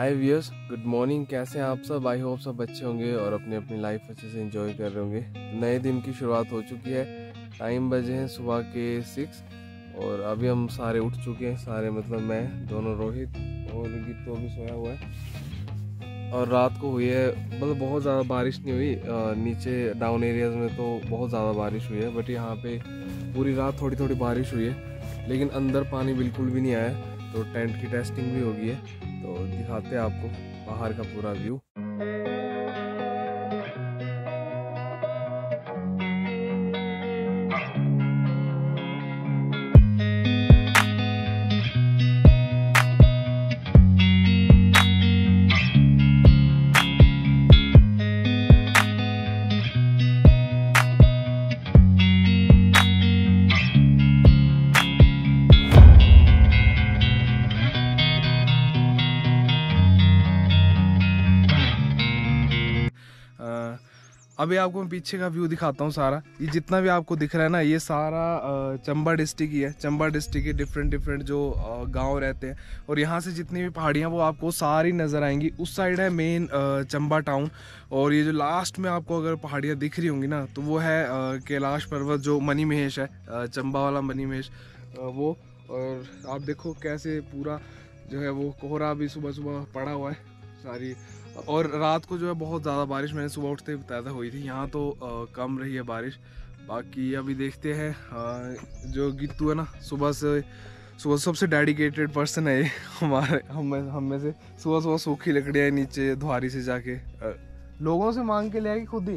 हाय viewers, good morning. कैसे हैं आप सब? आई होप सब अच्छे होंगे और अपनी अपनी लाइफ अच्छे से एंजॉय कर रहे होंगे। नए दिन की शुरुआत हो चुकी है। टाइम बजे हैं सुबह के 6 और अभी हम सारे उठ चुके हैं। सारे मतलब मैं, दोनों रोहित और गीतू अभी सोया हुआ है। और रात को हुई है, मतलब बहुत ज़्यादा बारिश नहीं हुई। नीचे डाउन एरियाज़ में तो बहुत ज़्यादा बारिश हुई है, बट यहाँ पे पूरी रात थोड़ी थोड़ी बारिश हुई है, लेकिन अंदर पानी बिल्कुल भी नहीं आया। तो टेंट की टेस्टिंग भी हो गई है, तो दिखाते हैं आपको बाहर का पूरा व्यू। अभी आपको मैं पीछे का व्यू दिखाता हूँ सारा। ये जितना भी आपको दिख रहा है ना, ये सारा चंबा डिस्ट्रिक्ट ही है। चंबा डिस्ट्रिक्ट के डिफरेंट जो गांव रहते हैं, और यहाँ से जितनी भी पहाड़ियाँ वो आपको सारी नज़र आएंगी। उस साइड है मेन चंबा टाउन, और ये जो लास्ट में आपको अगर पहाड़ियाँ दिख रही होंगी ना, तो वो है कैलाश पर्वत, जो मनी महेश है, चंबा वाला मनी महेश वो। और आप देखो कैसे पूरा जो है वो कोहरा भी सुबह सुबह पड़ा हुआ है सारी। और रात को जो है बहुत ज़्यादा बारिश, मैंने सुबह उठते ही बताया था, हुई थी। यहाँ तो कम रही है बारिश। बाकी अभी देखते हैं। जो गीतू है ना, सुबह सबसे डेडिकेटेड पर्सन है ये हम में से। सुबह सुबह सूखी लकड़ियाँ नीचे धुआरी से जाके लोगों से मांग के ले आएगी, खुद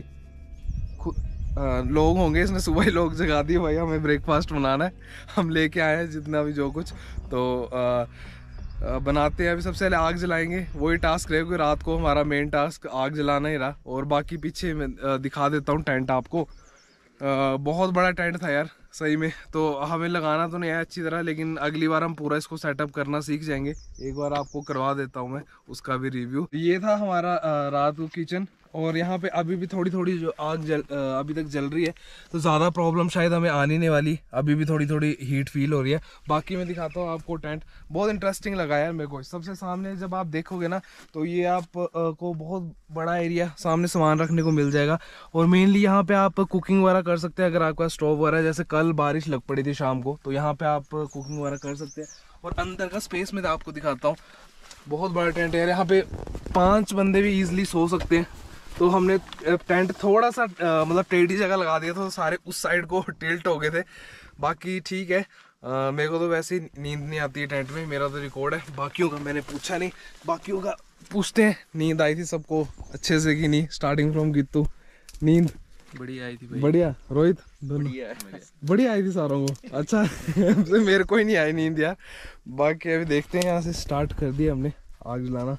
लोग होंगे इसने सुबह ही लोग जगा दिए, भाई हमें ब्रेकफास्ट बनाना है। हम लेके आए हैं जितना भी जो कुछ, तो बनाते हैं। अभी सबसे पहले आग जलाएंगे, वही टास्क रहेगा। रात को हमारा मेन टास्क आग जलाना ही रहा। और बाकी पीछे मैं दिखा देता हूँ टेंट आपको। बहुत बड़ा टेंट था यार सही में। तो हमें लगाना तो नहीं है अच्छी तरह, लेकिन अगली बार हम पूरा इसको सेटअप करना सीख जाएंगे। एक बार आपको करवा देता हूँ मैं उसका भी रिव्यू। ये था हमारा रात को किचन। और यहाँ पे अभी भी थोड़ी थोड़ी जो आग अभी तक जल रही है, तो ज़्यादा प्रॉब्लम शायद हमें आने नहीं वाली। अभी भी थोड़ी थोड़ी हीट फील हो रही है। बाकी मैं दिखाता हूँ आपको टेंट। बहुत इंटरेस्टिंग लगा यार मेरे को। सबसे सामने जब आप देखोगे ना, तो ये आप को बहुत बड़ा एरिया सामने सामान रखने को मिल जाएगा। और मेनली यहाँ पे आप कुकिंग वगैरह कर सकते हैं। अगर आपका स्टोव वगैरह, जैसे कल बारिश लग पड़ी थी शाम को, तो यहाँ पे आप कुकिंग वगैरह कर सकते हैं। और अंदर का स्पेस में आपको दिखाता हूँ। बहुत बड़ा टेंट है यहाँ पे, 5 बंदे भी ईजिली सो सकते हैं। तो हमने टेंट थोड़ा सा मतलब टेढ़ी जगह लगा दिया था, तो सारे उस साइड को टिल्ट हो गए थे। बाकी ठीक है। मेरे को तो वैसे ही नींद नहीं आती है टेंट में, मेरा तो रिकॉर्ड है। बाकियों का मैंने पूछा नहीं, बाकियों का पूछते हैं। नींद आई थी सबको अच्छे से कि नहीं? स्टार्टिंग फ्रॉम गीतू, नींद बढ़िया आई थी भाई। बढ़िया। रोहित दोनों बढ़िया आई थी सारों को। अच्छा मेरे को ही नहीं आई नींद यार। बाकी अभी देखते हैं। यहाँ से स्टार्ट कर दिया हमने आग जलाना।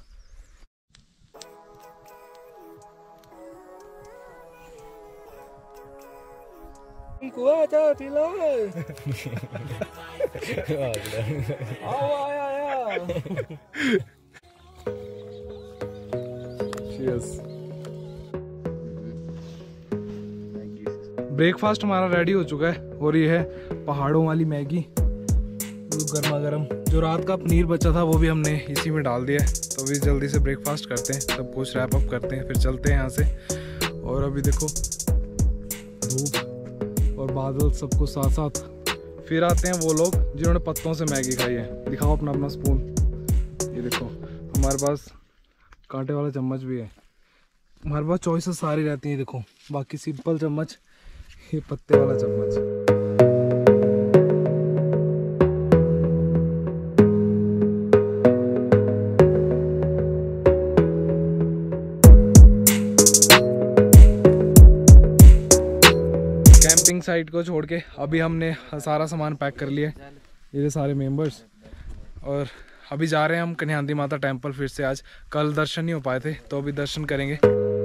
ब्रेकफास्ट हमारा रेडी हो चुका है, और ये है पहाड़ों वाली मैगी, गर्मा गर्म। जो रात का पनीर बचा था वो भी हमने इसी में डाल दिया है। तो अभी जल्दी से ब्रेकफास्ट करते हैं, सब कुछ रैप अप करते हैं, फिर चलते हैं यहाँ से। और अभी देखो धूप और बादल सबको साथ साथ। फिर आते हैं वो लोग जिन्होंने पत्तों से मैगी खाई है। दिखाओ अपना अपना स्पून। ये देखो हमारे पास कांटे वाला चम्मच भी है। हमारे पास चॉइसेस सारी रहती हैं। देखो बाकी सिंपल चम्मच, ये पत्ते वाला चम्मच। कैंपिंग साइट को छोड़ के अभी हमने सारा सामान पैक कर लिया है, ये सारे मेंबर्स। और अभी जा रहे हैं हम कन्यांदी माता टेंपल फिर से। आज कल दर्शन नहीं हो पाए थे, तो अभी दर्शन करेंगे।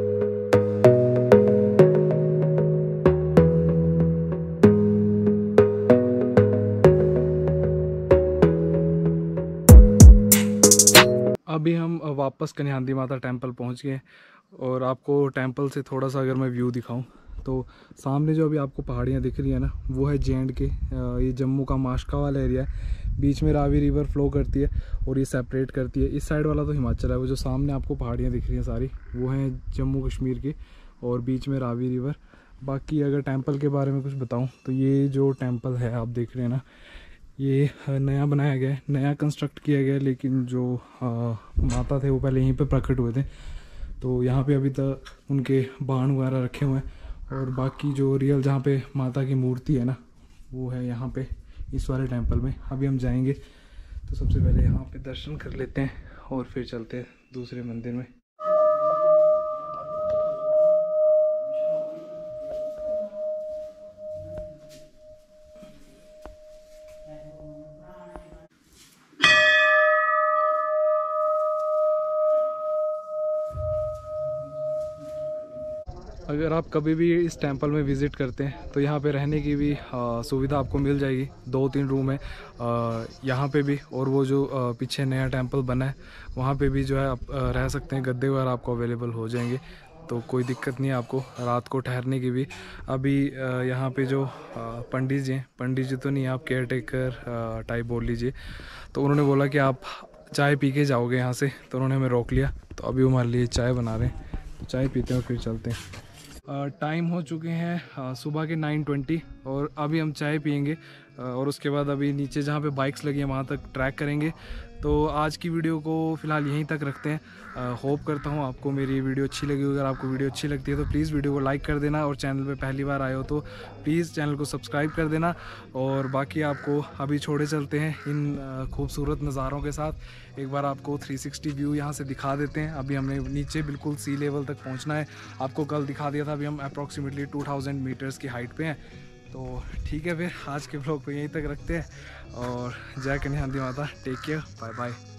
अभी हम वापस कन्यांदी माता टेंपल पहुंच गए। और आपको टेंपल से थोड़ा सा अगर मैं व्यू दिखाऊं, तो सामने जो अभी आपको पहाड़ियाँ दिख रही है ना, वो है JNK, ये जम्मू का माशका वाला एरिया है। बीच में रावी रिवर फ्लो करती है और ये सेपरेट करती है। इस साइड वाला तो हिमाचल है, वो जो सामने आपको पहाड़ियाँ दिख रही हैं सारी, वो हैं जम्मू कश्मीर की, और बीच में रावी रिवर। बाकी अगर टेंपल के बारे में कुछ बताऊँ तो ये जो टेंपल है आप देख रहे हैं ना, ये नया बनाया गया है, नया कंस्ट्रक्ट किया गया है, लेकिन जो माता थे वो पहले यहीं पे प्रकट हुए थे, तो यहाँ पे अभी तक उनके बाण वगैरह रखे हुए हैं। और बाकी जो रियल जहाँ पे माता की मूर्ति है ना, वो है यहाँ पे इस वाले टेंपल में। अभी हम जाएंगे तो सबसे पहले यहाँ पे दर्शन कर लेते हैं और फिर चलते हैं दूसरे मंदिर में। अगर आप कभी भी इस टेंपल में विज़िट करते हैं तो यहाँ पे रहने की भी सुविधा आपको मिल जाएगी। 2-3 रूम है यहाँ पे भी, और वो जो पीछे नया टेंपल बना है वहाँ पे भी जो है आप रह सकते हैं। गद्दे वगैरह आपको अवेलेबल हो जाएंगे, तो कोई दिक्कत नहीं है आपको रात को ठहरने की भी। अभी यहाँ पे जो पंडित जी हैं, पंडित जी तो नहीं, आप केयर टेकर टाइप बोल लीजिए, तो उन्होंने बोला कि आप चाय पी के जाओगे यहाँ से, तो उन्होंने हमें रोक लिया। तो अभी हमारे लिए चाय बना रहे हैं, तो चाय पीते हैं और फिर चलते हैं। टाइम हो चुके हैं सुबह के 9:20 और अभी हम चाय पियेंगे और उसके बाद अभी नीचे जहाँ पे बाइक्स लगी हैं वहाँ तक ट्रैक करेंगे। तो आज की वीडियो को फ़िलहाल यहीं तक रखते हैं। होप करता हूँ आपको मेरी वीडियो अच्छी लगी। अगर आपको वीडियो अच्छी लगती है तो प्लीज़ वीडियो को लाइक कर देना, और चैनल पे पहली बार आए हो तो प्लीज़ चैनल को सब्सक्राइब कर देना। और बाकी आपको अभी छोड़े चलते हैं इन खूबसूरत नज़ारों के साथ। एक बार आपको 360 व्यू यहाँ से दिखा देते हैं। अभी हमने नीचे बिल्कुल सी लेवल तक पहुँचना है। आपको कल दिखा दिया था, अभी हम अप्रॉक्सीमेटली 2000 मीटर्स की हाइट पे हैं। तो ठीक है, फिर आज के ब्लॉग को यहीं तक रखते हैं और जय Kanya Mata. Take care, bye bye.